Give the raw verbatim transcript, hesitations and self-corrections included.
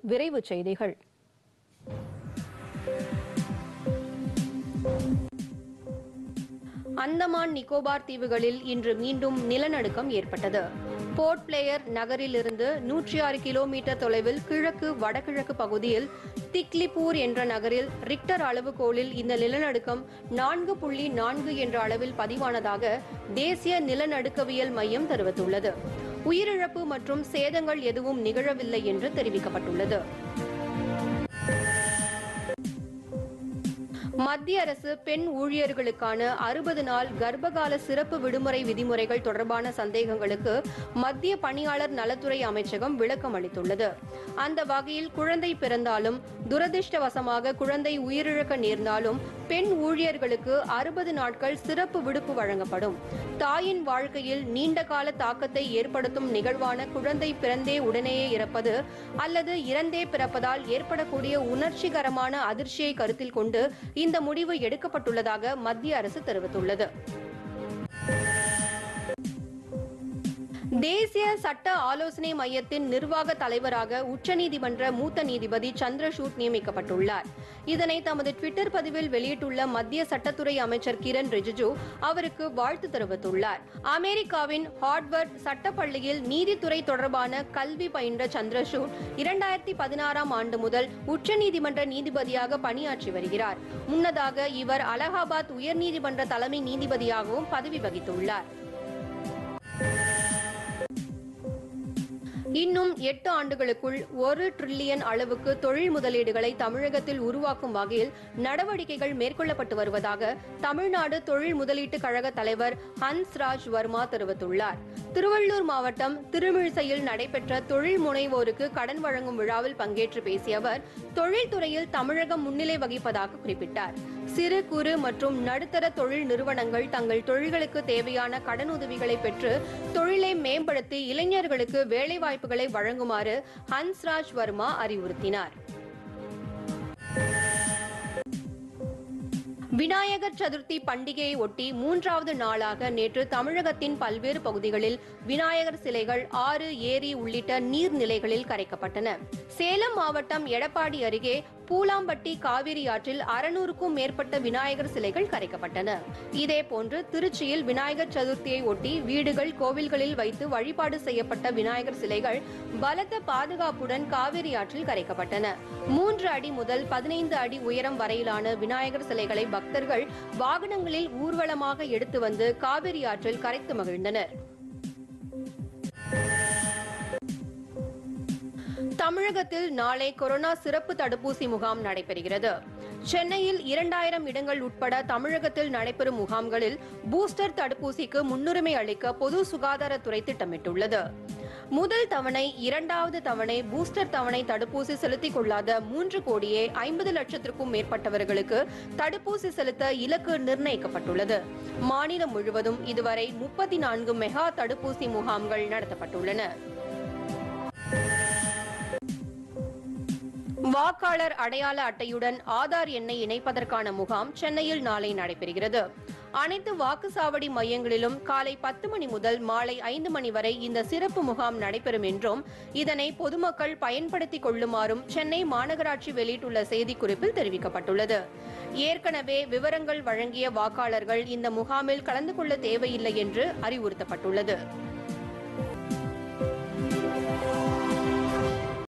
விரைவுச் செய்திகள். அந்தமான் நிக்கோபார் தீவுகளில் இன்று மீண்டும் நிலநடுக்கம் ஏற்பட்டது. போர்ட் பிளேயர் நகரிலிருந்து நூற்றி ஆறு கிலோமீட்டர் தொலைவில் கிழக்கு வடகிழக்கு பகுதியில் திக்லிபூர் என்ற நகரில் ரிக்டர் அளவுகோலில் இந்த நிலநடுக்கம் நான்கு புள்ளி நான்கு என்ற அளவில் பதிவானதாக தேசிய நிலநடுக்கவியல் மையம் தெரிவித்துள்ளது. உயிரிழப்பு மற்றும் சேதங்கள் எதுவும் நிகழவில்லை என்று தெரிவிக்கப்பட்டுள்ளது. மத்திய அரசு பெண் ஊழியர்களுக்கான அறுபது நாள் கர்ப்பகால சிறப்பு விடுமுறை விதிமுறைகள் தொடர்பான சந்தேகங்களுக்கு மத்திய பணியாளர் நலத்துறை அமைச்சகம் விளக்கம் அளித்துள்ளது. அந்த வகையில் குழந்தை பிறந்தாலும் துரதிருஷ்டவசமாக குழந்தை உயிரிழக்க நேர்ந்தாலும் பெண் ஊழியர்களுக்கு அறுபது நாட்கள் சிறப்பு விடுப்பு வழங்கப்படும். தாயின் வாழ்க்கையில் நீண்டகால தாக்கத்தை ஏற்படுத்தும் நிகழ்வான குழந்தை பிறந்தே உடனேயே இறப்பது அல்லது இறந்தே பிறப்பதால் ஏற்படக்கூடிய உணர்ச்சிகரமான அதிர்ச்சியை கருத்தில் கொண்டு இந்த முடிவு எடுக்கப்பட்டுள்ளதாக மத்திய அரசு தெரிவித்துள்ளது. தேசிய சட்ட ஆலோசனை மையத்தின் நிர்வாக தலைவராக உச்சநீதிமன்ற மூத்த நீதிபதி சந்திரசூட் நியமிக்கப்பட்டுள்ளார். இதனை தமது ட்விட்டர் பதிவில் வெளியிட்டுள்ள மத்திய சட்டத்துறை அமைச்சர் கிரண் ரிஜிஜு அவருக்கு வாழ்த்து தெரிவித்துள்ளார். அமெரிக்காவின் ஹார்வர்ட் சட்டப்பள்ளியில் நீதித்துறை தொடர்பான கல்வி பயின்ற சந்திரசூட் இரண்டாயிரத்தி பதினாறாம் ஆண்டு முதல் உச்சநீதிமன்ற நீதிபதியாக பணியாற்றி வருகிறார். முன்னதாக இவர் அலகாபாத் உயர்நீதிமன்ற தலைமை நீதிபதியாகவும் பதவி வகித்துள்ளார். இன்னும் எட்டு ஆண்டுகளுக்குள் ஒரு டிரில்லியன் அளவுக்கு தொழில் முதலீடுகளை தமிழகத்தில் உருவாக்கும் வகையில் நடவடிக்கைகள் மேற்கொள்ளப்பட்டு வருவதாக தமிழ்நாடு தொழில் முதலீட்டு கழக தலைவர் ஹன்ஸ்ராஜ் வர்மா தெரிவித்துள்ளார். திருவள்ளூர் மாவட்டம் திருமிழிசையில் நடைபெற்ற தொழில் முனைவோருக்கு கடன் வழங்கும் விழாவில் பங்கேற்று பேசிய அவர் தொழில்துறையில் தமிழகம் முன்னிலை வகிப்பதாக குறிப்பிட்டார். சிறு குறு மற்றும் நடுத்தர தொழில் நிறுவனங்கள் தங்கள் தொழில்களுக்கு தேவையான கடனுதவிகளை பெற்று தொழிலை மேம்படுத்தி இளைஞர்களுக்கு வேலைவாய்ப்புகளை வழங்குமாறு ஹன்ஸ்ராஜ் வர்மா அறிவுறுத்தினார். விநாயகர் சதுர்த்தி பண்டிகையை ஒட்டி மூன்றாவது நாளாக நேற்று தமிழகத்தின் பல்வேறு பகுதிகளில் விநாயகர் சிலைகள் ஆறு, ஏரி உள்ளிட்ட நீர்நிலைகளில் கரைக்கப்பட்டன. சேலம் மாவட்டம் எடப்பாடி அருகே பூலாம்பட்டி காவிரி ஆற்றில் அறுநூறுக்கும் மேற்பட்ட விநாயகர் சிலைகள் கரைக்கப்பட்டன. இதேபோன்று திருச்சியில் விநாயகர் சதுர்த்தியை ஒட்டி வீடுகள், கோவில்களில் வைத்து வழிபாடு செய்யப்பட்ட விநாயகர் சிலைகள் பலத்த பாதுகாப்புடன் காவிரி ஆற்றில் கரைக்கப்பட்டன. மூன்று அடி முதல் பதினைந்து அடி உயரம் வரையிலான விநாயகர் சிலைகளை பக்தர்கள் வாகனங்களில் ஊர்வலமாக எடுத்து வந்து காவிரி ஆற்றில் கரைத்து மகிழ்ந்தனர். தமிழகத்தில் நாளை கொரோனா சிறப்பு தடுப்பூசி முகாம் நடைபெறுகிறது. சென்னையில் இரண்டாயிரம் இடங்கள் உட்பட தமிழகத்தில் நடைபெறும் முகாம்களில் பூஸ்டர் தடுப்பூசிக்கு முன்னுரிமை அளிக்க பொது சுகாதாரத்துறை திட்டமிட்டுள்ளது. முதல் தவணை, இரண்டாவது தவணை, பூஸ்டர் தவணை தடுப்பூசி செலுத்திக் கொள்ளாத மூன்று கோடியே ஐம்பது லட்சத்திற்கும் மேற்பட்டவர்களுக்கு தடுப்பூசி செலுத்த இலக்கு நிர்ணயிக்கப்பட்டுள்ளது. மாநிலம் முழுவதும் இதுவரை முப்பத்தி நான்கு மெகா தடுப்பூசி முகாம்கள் நடத்தப்பட்டுள்ளன. வாக்காளர் அடையாள அட்டையுடன் ஆதார் எண்ணை இணைப்பதற்கான முகாம் சென்னையில் நாளை நடைபெறுகிறது. அனைத்து வாக்குச்சாவடி மையங்களிலும் காலை பத்து மணி முதல் மாலை ஐந்து மணி வரை இந்த சிறப்பு முகாம் நடைபெறும் என்றும் இதனை பொதுமக்கள் பயன்படுத்திக் கொள்ளுமாறும் சென்னை மாநகராட்சி வெளியிட்டுள்ள செய்திக்குறிப்பில் தெரிவிக்கப்பட்டுள்ளது. ஏற்கனவே விவரங்கள் வழங்கிய வாக்காளர்கள் இந்த முகாமில் கலந்து கொள்ள தேவையில்லை என்று அறிவுறுத்தப்பட்டுள்ளது.